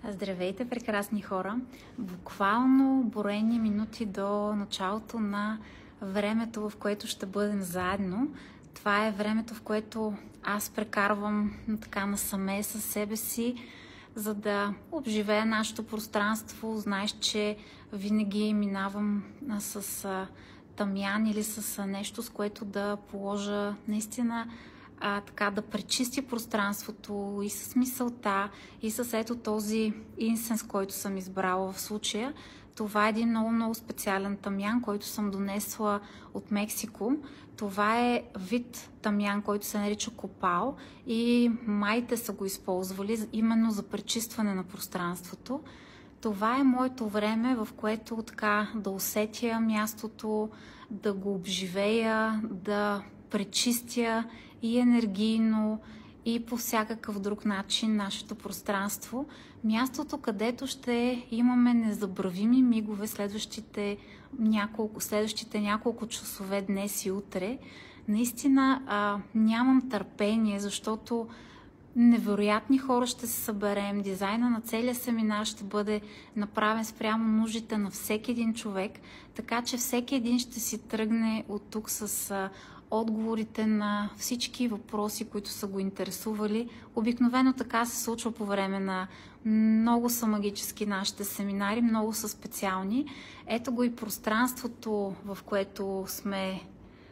Здравейте, прекрасни хора! Буквално броени минути до началото на времето, в което ще бъдем заедно. Това е времето, в което аз прекарвам така насаме със себе си, за да обживея нашето пространство. Знаеш, че винаги минавам с тамян или с нещо, с което да положа наистина така да пречисти пространството и с мисълта, и с ето този инсенс, който съм избрала в случая. Това е един много специален тамян, който съм донесла от Мексико. Това е вид тамян, който се нарича копал и майите са го използвали именно за пречистване на пространството. Това е моето време, в което така да усетя мястото, да го обживея, да пречистя и енергийно, и по всякакъв друг начин нашето пространство. Мястото, където ще имаме незабравими мигове следващите няколко часове днес и утре. Наистина нямам търпение, защото невероятни хора ще се съберем. Дизайна на целия семинар ще бъде направен спрямо нуждите на всеки един човек, така че всеки един ще си тръгне от тук с отговорите на всички въпроси, които са го интересували. Обикновено така се случва по време на много са магически нашите семинари, много са специални. Ето го и пространството, в което сме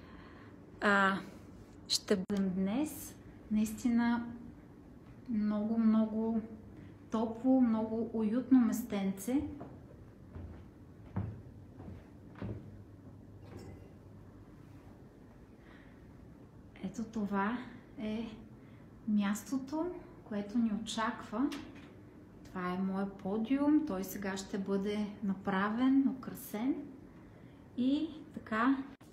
ще бъдем днес. Наистина много топло, много уютно местенце. Ето това е мястото, което ни очаква. Това е моят подиум. Той сега ще бъде направен, украсен и така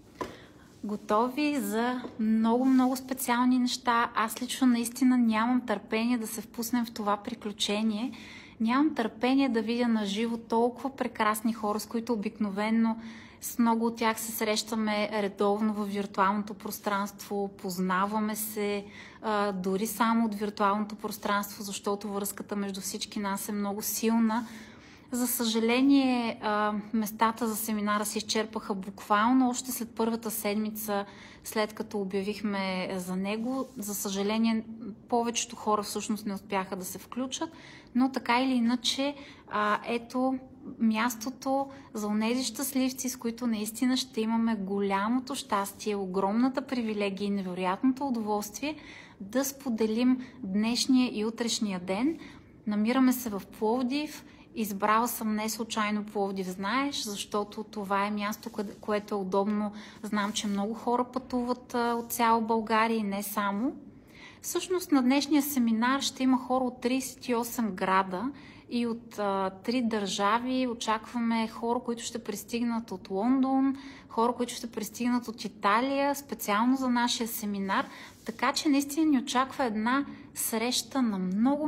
готови за много специални неща. Аз лично наистина нямам търпение да се впуснем в това приключение. Нямам търпение да видя на живо толкова прекрасни хора, с които обикновено с много от тях се срещаме редовно в виртуалното пространство, познаваме се дори само от виртуалното пространство, защото връзката между всички нас е много силна. За съжаление, местата за семинара се изчерпаха буквално още след първата седмица, след като обявихме за него. За съжаление, повечето хора всъщност не успяха да се включат, но така или иначе, ето мястото за онези щастливци, с които наистина ще имаме голямото щастие, огромната привилегия и невероятното удоволствие да споделим днешния и утрешния ден. Намираме се в Пловдив. Избрала съм не случайно Пловдив, знаеш, защото това е място, което е удобно. Знам, че много хора пътуват от цяла България и не само. Всъщност на днешния семинар ще има хора от 38 града и от 3 държави. Очакваме хора, които ще пристигнат от Лондон, хора, които ще пристигнат от Италия, специално за нашия семинар. Така че наистина ни очаква една среща на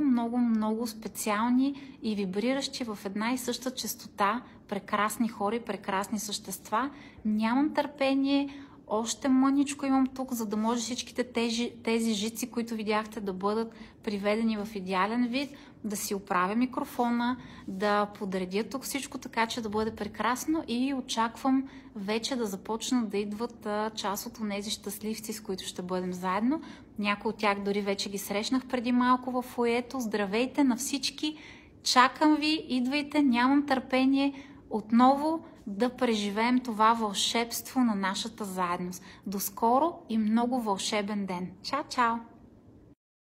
много специални и вибриращи в една и съща честота прекрасни хора и прекрасни същества. Нямам търпение, още мъничко имам тук, за да може всичките тези жици, които видяхте, да бъдат приведени в идеален вид, да си оправя микрофона, да подредя тук всичко така, че да бъде прекрасно и очаквам вече да започнат да идват част от тези щастливци, с които ще бъдем заедно. Някои от тях дори вече ги срещнах преди малко в фоайето. Здравейте на всички! Чакам ви, идвайте, нямам търпение отново да преживеем това вълшебство на нашата заедност. До скоро и много вълшебен ден! Чао!